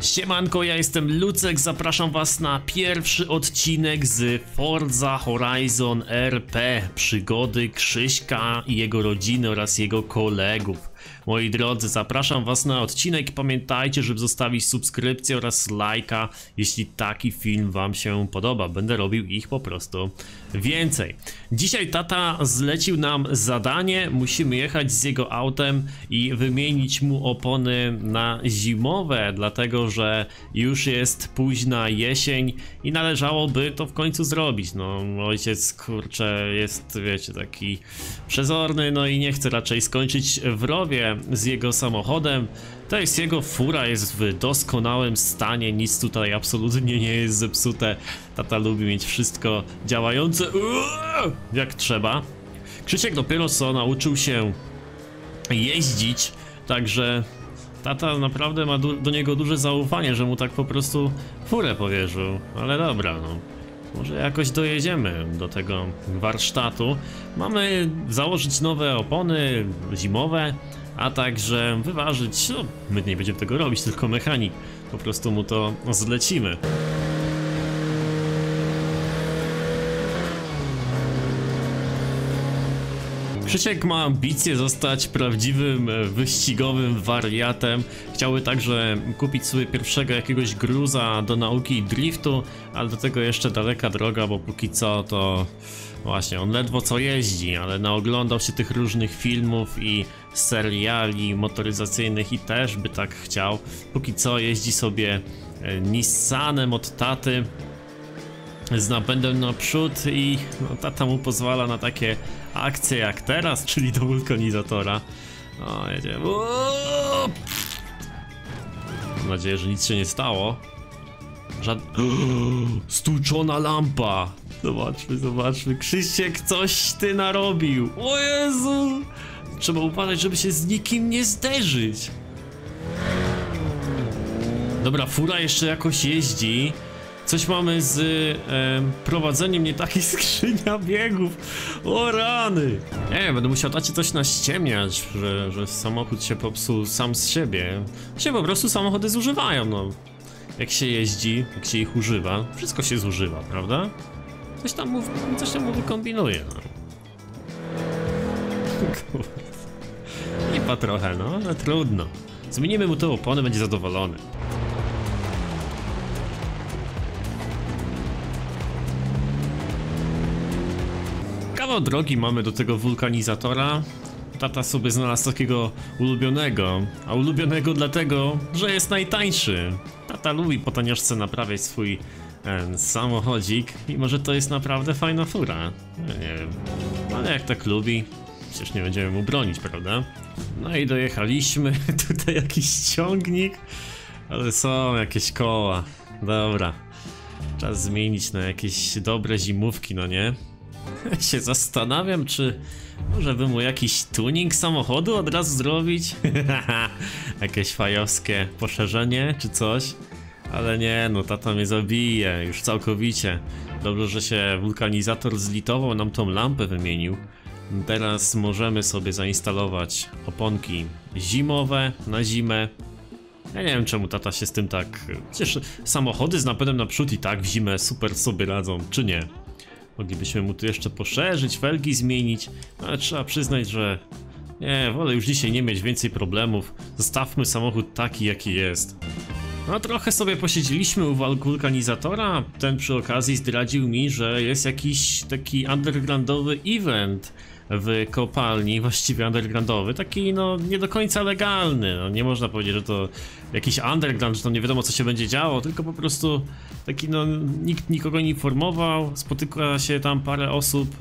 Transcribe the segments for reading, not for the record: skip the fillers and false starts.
Siemanko, ja jestem Lucek, zapraszam was na pierwszy odcinek z Forza Horizon RP. Przygody Krzyśka i jego rodziny oraz jego kolegów. Moi drodzy, zapraszam was na odcinek. Pamiętajcie, żeby zostawić subskrypcję oraz lajka, jeśli taki film wam się podoba. Będę robił ich po prostu więcej. Dzisiaj tata zlecił nam zadanie. Musimy jechać z jego autem i wymienić mu opony na zimowe, dlatego że już jest późna jesień i należałoby to w końcu zrobić. No, ojciec, kurczę, jest, wiecie, taki przezorny, no i nie chce raczej skończyć w rowie z jego samochodem. To jest jego fura, jest w doskonałym stanie, nic tutaj absolutnie nie jest zepsute. Tata lubi mieć wszystko działające jak trzeba. Krzysiek dopiero co nauczył się jeździć, także tata naprawdę ma do niego duże zaufanie, że mu tak po prostu furę powierzył. Ale dobra, no. Może jakoś dojedziemy do tego warsztatu. Mamy założyć nowe opony zimowe, a także wyważyć, no my nie będziemy tego robić, tylko mechanik. Po prostu mu to zlecimy. Krzysiek ma ambicje zostać prawdziwym wyścigowym wariatem. Chciałby także kupić sobie pierwszego jakiegoś gruza do nauki driftu, ale do tego jeszcze daleka droga, bo póki co to właśnie on ledwo co jeździ, ale naoglądał się tych różnych filmów i seriali motoryzacyjnych i też by tak chciał. Póki co jeździ sobie Nissanem od taty z napędem naprzód i no, tata mu pozwala na takie akcje jak teraz, czyli do wulkanizatora. O, jedziemy. Mam nadzieję, że nic się nie stało. Stłuczona lampa. Zobaczmy. Krzysiek, coś ty narobił. O Jezu! Trzeba uważać, żeby się z nikim nie zderzyć. Dobra, fura jeszcze jakoś jeździ. Coś mamy z prowadzeniem nie takiej skrzynia biegów. O rany! Nie, będę musiał tacie coś naściemniać, że samochód się popsuł sam z siebie. Się po prostu samochody zużywają, no. Jak się jeździ, jak się ich używa, wszystko się zużywa, prawda? Coś tam mu wykombinuje, no. Lipa trochę, no, ale trudno. Zmienimy mu te opony, będzie zadowolony. Kawał drogi mamy do tego wulkanizatora. Tata sobie znalazł takiego ulubionego, a ulubionego dlatego, że jest najtańszy. Tata lubi po taniaczce naprawiać swój samochodzik i może to jest naprawdę fajna fura. Ja nie wiem, ale jak tak lubi, przecież nie będziemy mu bronić, prawda? No i dojechaliśmy, tutaj jakiś ciągnik, ale są jakieś koła. Dobra, czas zmienić na jakieś dobre zimówki, no nie? Się zastanawiam, czy może by mu jakiś tuning samochodu od razu zrobić? Jakieś fajowskie poszerzenie czy coś? Ale nie, no tata mnie zabije już całkowicie. Dobrze, że się wulkanizator zlitował, nam tą lampę wymienił. Teraz możemy sobie zainstalować oponki zimowe na zimę. Ja nie wiem, czemu tata się z tym tak... Przecież samochody z napędem naprzód i tak w zimę super sobie radzą, czy nie? Moglibyśmy mu tu jeszcze poszerzyć, felgi zmienić, ale trzeba przyznać, że nie, wolę już dzisiaj nie mieć więcej problemów. Zostawmy samochód taki, jaki jest. No trochę sobie posiedzieliśmy u wulkanizatora. Ten przy okazji zdradził mi, że jest jakiś taki undergroundowy event w kopalni, właściwie undergroundowy, taki no nie do końca legalny, no, nie można powiedzieć, że to jakiś underground, że tam nie wiadomo co się będzie działo, tylko po prostu taki no nikt nikogo nie informował, spotyka się tam parę osób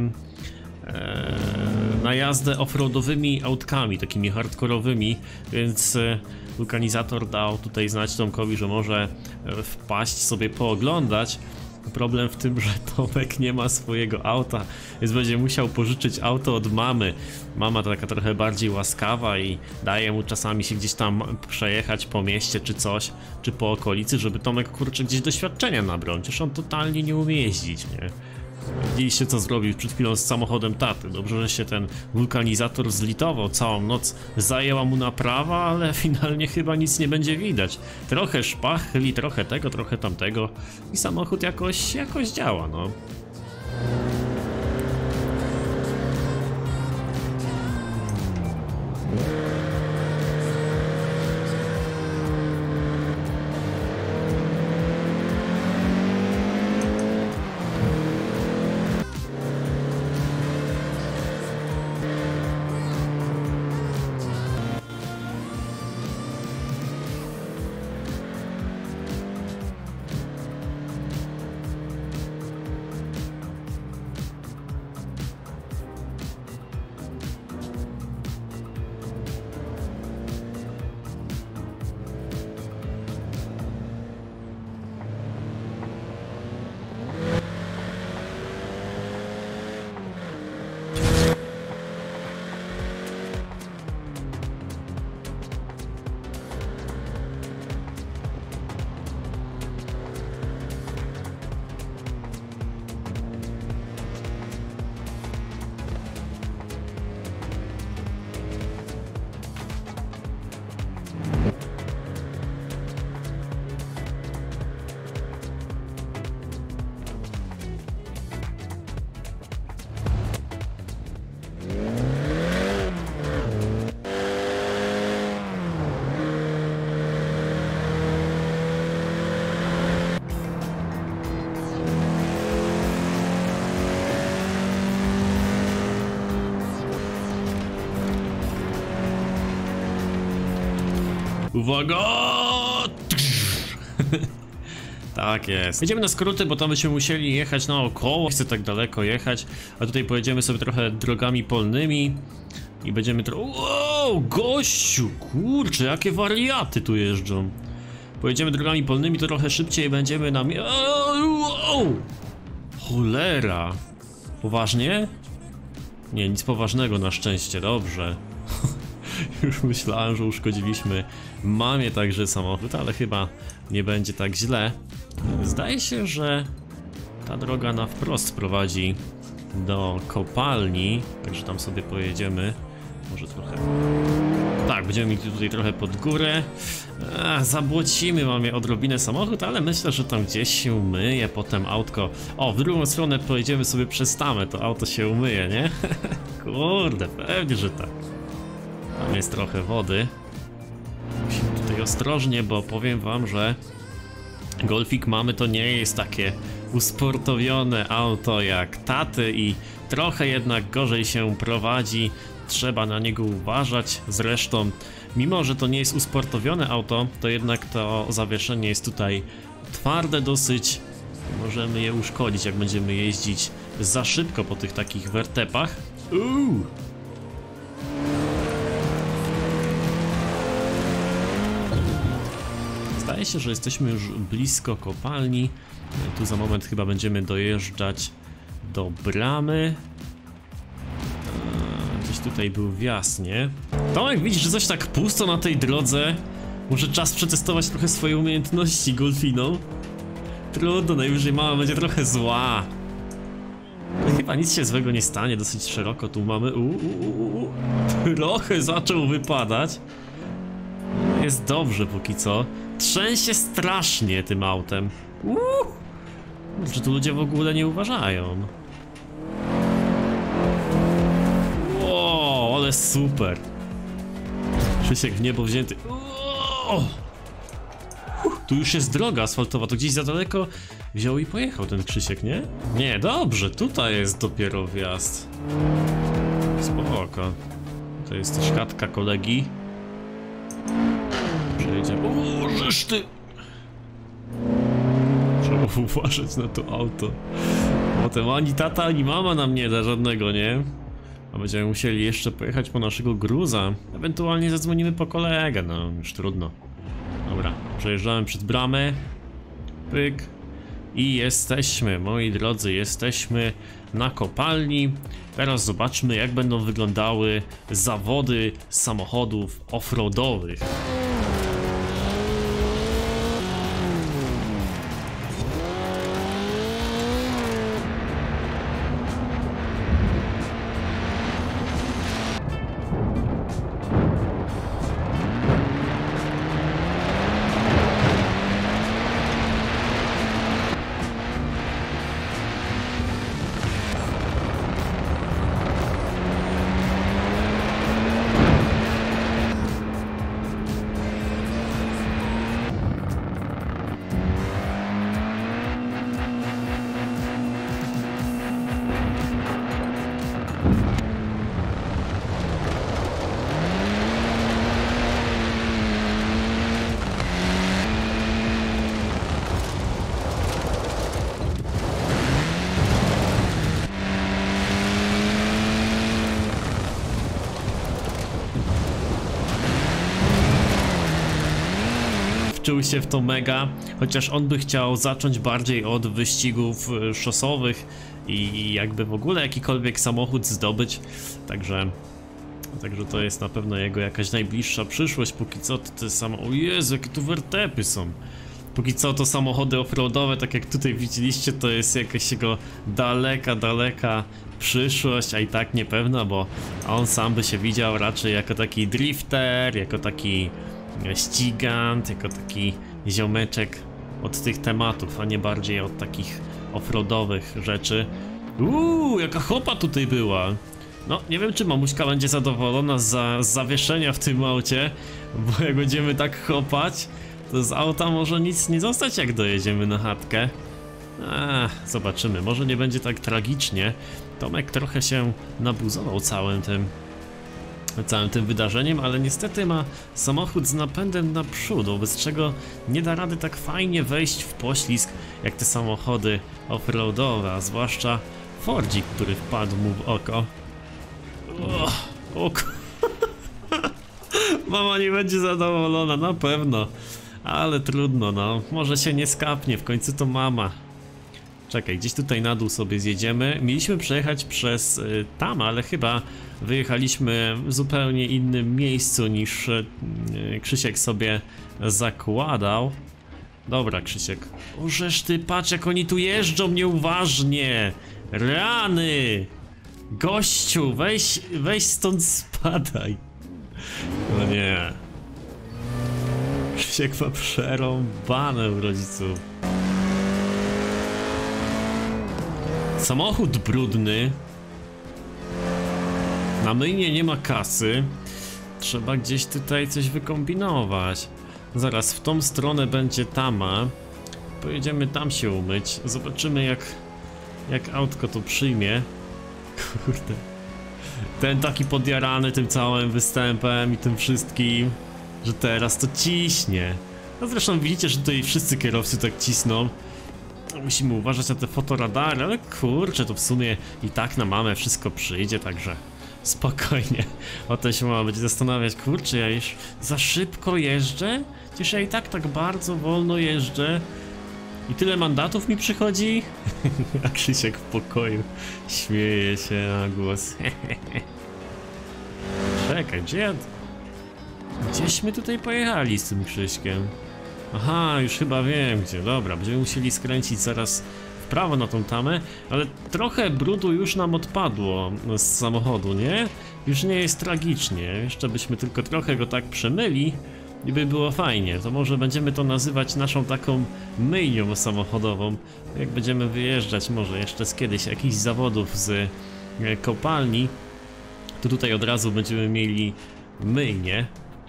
na jazdę offroadowymi autkami, takimi hardkorowymi, więc wulkanizator dał tutaj znać Tomkowi, że może wpaść sobie pooglądać. Problem w tym, że Tomek nie ma swojego auta, więc będzie musiał pożyczyć auto od mamy. Mama taka trochę bardziej łaskawa i daje mu czasami się gdzieś tam przejechać po mieście czy coś, czy po okolicy, żeby Tomek, kurczę, gdzieś doświadczenia nabrał. Przecież on totalnie nie umie jeździć, nie? Widzieliście, co zrobił przed chwilą z samochodem taty. Dobrze, że się ten wulkanizator zlitował. Całą noc zajęła mu naprawa, ale finalnie chyba nic nie będzie widać. Trochę szpachli, trochę tego, trochę tamtego i samochód jakoś działa, no. Uwaga! Tak jest. Jedziemy na skróty, bo tam byśmy musieli jechać naokoło. Nie chcę tak daleko jechać, a tutaj pojedziemy sobie trochę drogami polnymi i będziemy Wow, gościu! Kurczę, jakie wariaty tu jeżdżą. Pojedziemy drogami polnymi, to trochę szybciej będziemy na... Wow! Cholera! Poważnie? Nie, nic poważnego na szczęście, dobrze. Już myślałem, że uszkodziliśmy mamie także samochód, ale chyba nie będzie tak źle. Zdaje się, że ta droga na wprost prowadzi do kopalni, także tam sobie pojedziemy. Może trochę... Tak, będziemy mieli tutaj trochę pod górę. Zabłocimy mamie odrobinę samochód, ale myślę, że tam gdzieś się umyje, potem autko... O, w drugą stronę pojedziemy sobie przez tamę, to auto się umyje, nie? Kurde, pewnie, że tak. Tam jest trochę wody. Musimy tutaj ostrożnie, bo powiem wam, że Golfik mamy to nie jest takie usportowione auto jak taty i trochę jednak gorzej się prowadzi. Trzeba na niego uważać. Zresztą, mimo że to nie jest usportowione auto, to jednak to zawieszenie jest tutaj twarde dosyć. Możemy je uszkodzić, jak będziemy jeździć za szybko po tych takich wertepach. Zdaje się, że jesteśmy już blisko kopalni. Tu za moment chyba będziemy dojeżdżać do bramy. Gdzieś tutaj był wjazd, nie? Tomek, widzisz, że coś tak pusto na tej drodze? Może czas przetestować trochę swoje umiejętności golfiną? Trudno, najwyżej mama będzie trochę zła. Chyba nic się złego nie stanie, dosyć szeroko tu mamy. Trochę zaczął wypadać. Jest dobrze póki co. Trzęsie strasznie tym autem. Że tu ludzie w ogóle nie uważają. Wow, ale super. Krzysiek w niebo wzięty. Tu już jest droga asfaltowa, to gdzieś za daleko wziął i pojechał ten Krzysiek, nie? Nie, dobrze, tutaj jest dopiero wjazd. Spoko. To jest też chatka kolegi. Przejedziemy. O, żeż ty! Trzeba uważać na to auto. Potem ani tata, ani mama nam nie da żadnego, nie? A będziemy musieli jeszcze pojechać po naszego gruza. Ewentualnie zadzwonimy po kolegę, no już trudno. Dobra, przejeżdżamy przed bramę. Pyk. I jesteśmy, moi drodzy, jesteśmy na kopalni. Teraz zobaczmy, jak będą wyglądały zawody samochodów offroadowych. wczuł się w to mega, chociaż on by chciał zacząć bardziej od wyścigów szosowych i jakby w ogóle jakikolwiek samochód zdobyć, także to jest na pewno jego jakaś najbliższa przyszłość. Póki co to te samo... O Jezu, jakie tu wertepy są. Póki co to samochody offroadowe, tak jak tutaj widzieliście, to jest jakaś jego daleka przyszłość, a i tak niepewna, bo on sam by się widział raczej jako taki drifter, jako taki ścigant, jako taki ziomeczek od tych tematów, a nie bardziej od takich offroadowych rzeczy. Jaka chopa tutaj była! No, nie wiem, czy mamuśka będzie zadowolona z zawieszenia w tym aucie, bo jak będziemy tak chopać, to z auta może nic nie zostać, jak dojedziemy na chatkę. Zobaczymy, może nie będzie tak tragicznie. Tomek trochę się nabuzował całym tym wydarzeniem, ale niestety ma samochód z napędem naprzód, wobec czego nie da rady tak fajnie wejść w poślizg jak te samochody offroadowe, a zwłaszcza Fordzik, który wpadł mu w oko. Mama nie będzie zadowolona, na pewno. Ale trudno, no. Może się nie skapnie, w końcu to mama. Czekaj, gdzieś tutaj na dół sobie zjedziemy. Mieliśmy przejechać przez tam, ale chyba wyjechaliśmy w zupełnie innym miejscu niż Krzysiek sobie zakładał. Dobra, Krzysiek. Ożeż ty, patrz jak oni tu jeżdżą nieuważnie. Rany! Gościu, weź stąd spadaj. No nie. Krzysiek ma przerąbane u rodziców. Samochód brudny. Na myjnie nie ma kasy. Trzeba gdzieś tutaj coś wykombinować. Zaraz w tą stronę będzie tama. Pojedziemy tam się umyć. Zobaczymy jak autko to przyjmie. Kurde. Ten taki podjarany tym całym występem i tym wszystkim, że teraz to ciśnie. No zresztą widzicie, że tutaj wszyscy kierowcy tak cisną. Musimy uważać na te fotoradary, ale kurczę, to w sumie i tak na mamę wszystko przyjdzie, także spokojnie. O to się mama będzie zastanawiać, kurczę, ja już za szybko jeżdżę? Przecież ja i tak bardzo wolno jeżdżę. I tyle mandatów mi przychodzi? A Krzysiek w pokoju śmieje się na głos. Czekaj, gdzieśmy tutaj pojechali z tym Krzyśkiem? Aha, już chyba wiem gdzie. Dobra, będziemy musieli skręcić zaraz w prawo na tą tamę, ale trochę brudu już nam odpadło z samochodu, nie? Już nie jest tragicznie. Jeszcze byśmy tylko trochę go tak przemyli i by było fajnie. To może będziemy to nazywać naszą taką myjnią samochodową. Jak będziemy wyjeżdżać może jeszcze z kiedyś jakichś zawodów z kopalni, to tutaj od razu będziemy mieli myjnię.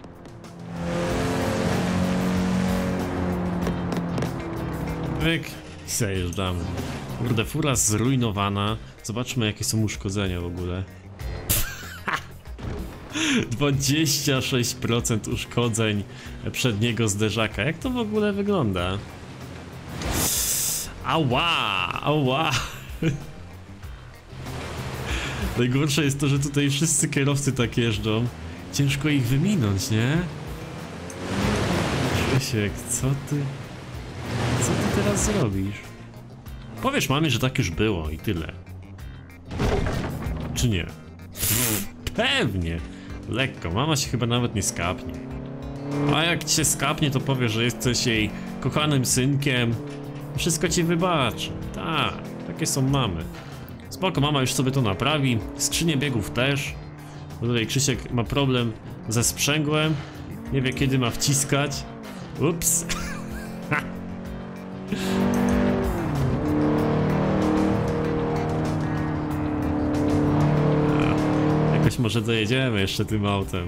Pyk, i zajeżdżamy. Kurde, fura zrujnowana. Zobaczmy jakie są uszkodzenia w ogóle. 26% uszkodzeń przedniego zderzaka. Jak to w ogóle wygląda? Ała! Najgorsze jest to, że tutaj wszyscy kierowcy tak jeżdżą. Ciężko ich wyminąć, nie? Krzysiek, co ty teraz zrobisz? Powiesz mamie, że tak już było i tyle. Czy nie? Pewnie. Lekko, mama się chyba nawet nie skapnie. A jak ci się skapnie, to powie, że jesteś jej kochanym synkiem. Wszystko ci wybaczy. Tak, takie są mamy. Spoko, mama już sobie to naprawi. Skrzynię biegów też. Bo tutaj Krzysiek ma problem ze sprzęgłem. Nie wie kiedy ma wciskać. Ups. Jakoś może dojedziemy jeszcze tym autem.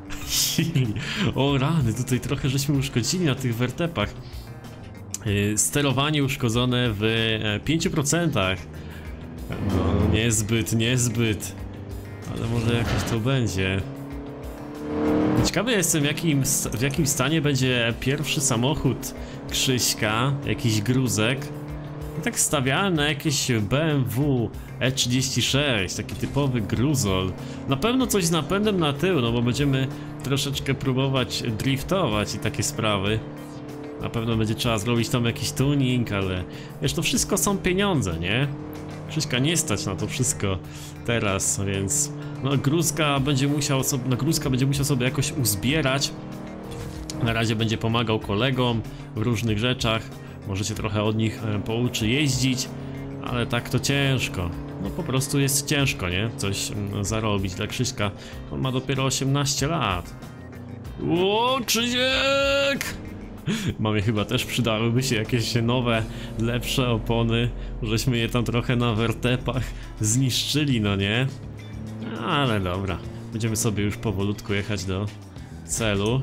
O rany, tutaj trochę żeśmy uszkodzili na tych wertepach. Sterowanie uszkodzone w 5%. No niezbyt. Ale może jakoś to będzie. Ciekawy jestem w jakim stanie będzie pierwszy samochód Krzyśka, jakiś gruzek. I tak stawiałem na jakieś BMW E36, taki typowy gruzol. Na pewno coś z napędem na tył, no bo będziemy troszeczkę próbować driftować i takie sprawy. Na pewno będzie trzeba zrobić tam jakiś tuning, ale wiesz, to wszystko są pieniądze, nie? Krzyśka nie stać na to wszystko teraz, więc no Gruzka będzie musiał sobie jakoś uzbierać. Na razie będzie pomagał kolegom w różnych rzeczach. Możecie trochę od nich pouczy jeździć, ale tak to ciężko. No po prostu jest ciężko, nie? Coś zarobić dla Krzyśka. On ma dopiero 18 lat. O, Krzysiek! Mamie chyba też przydałyby się jakieś nowe, lepsze opony, żeśmy je tam trochę na wertepach zniszczyli, no nie? Ale dobra, będziemy sobie już powolutku jechać do celu.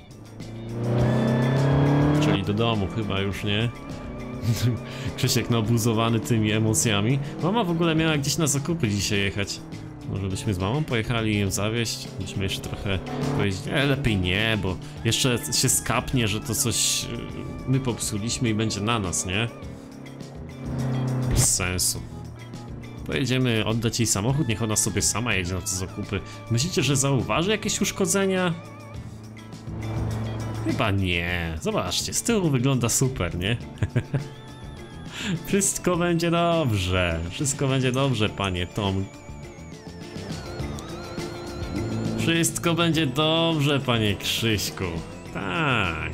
Czyli do domu chyba już, nie? Krzysiek nabuzowany tymi emocjami. Mama w ogóle miała gdzieś na zakupy dzisiaj jechać. Może byśmy z mamą pojechali i ją zawieźć? Byśmy jeszcze trochę powiedzieć, lepiej nie, bo jeszcze się skapnie, że to coś my popsuliśmy i będzie na nas, nie? Bez sensu. Pojedziemy oddać jej samochód, niech ona sobie sama jedzie na te zakupy. Myślicie, że zauważy jakieś uszkodzenia? Chyba nie. Zobaczcie, z tyłu wygląda super, nie? Wszystko będzie dobrze. Wszystko będzie dobrze, panie Tom. Wszystko będzie dobrze, panie Krzyśku. Tak.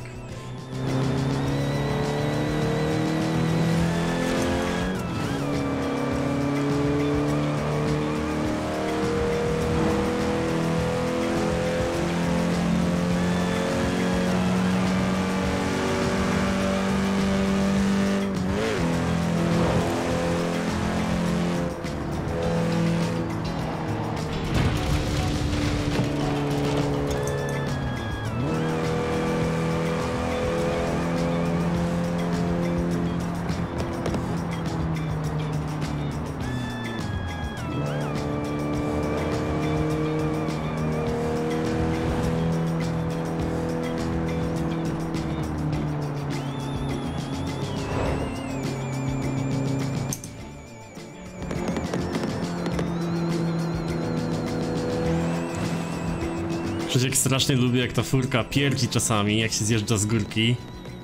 Krzysiek strasznie lubi, jak ta furka pierdzi czasami, jak się zjeżdża z górki.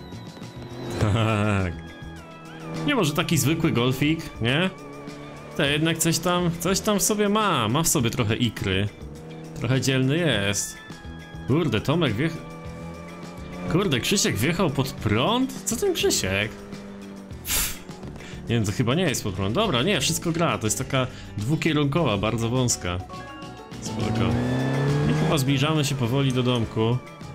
Tak. Nie, może taki zwykły golfik, nie? To jednak coś tam w sobie ma w sobie trochę ikry. Trochę dzielny jest. Kurde, Tomek wjechał... Kurde, Krzysiek wjechał pod prąd? Co ten Krzysiek? Nie wiem, to chyba nie jest pod prąd. Dobra, nie, wszystko gra, to jest taka dwukierunkowa, bardzo wąska. Spoko. I chyba zbliżamy się powoli do domku.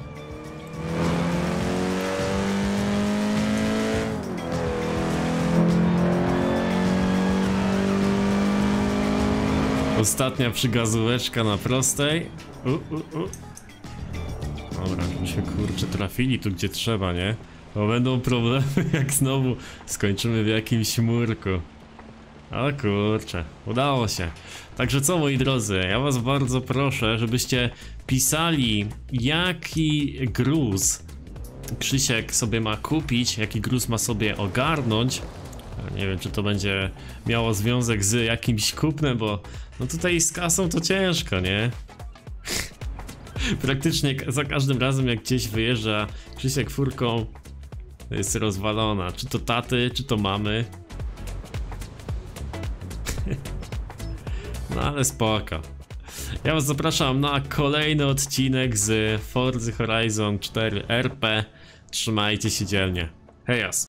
Ostatnia przygazóweczka na prostej. Dobra, żebyśmy kurczę trafili tu gdzie trzeba, nie? Bo będą problemy jak znowu skończymy w jakimś murku. O kurczę, udało się. Także co, moi drodzy, ja was bardzo proszę, żebyście pisali, jaki gruz Krzysiek sobie ma kupić, jaki gruz ma sobie ogarnąć. Nie wiem, czy to będzie miało związek z jakimś kupnem, bo no tutaj z kasą to ciężko, nie? Praktycznie za każdym razem, jak gdzieś wyjeżdża Krzysiek furką, jest rozwalona. Czy to taty, czy to mamy. No ale spoko. Ja was zapraszam na kolejny odcinek z Forza Horizon 4 RP. Trzymajcie się dzielnie. Hejas!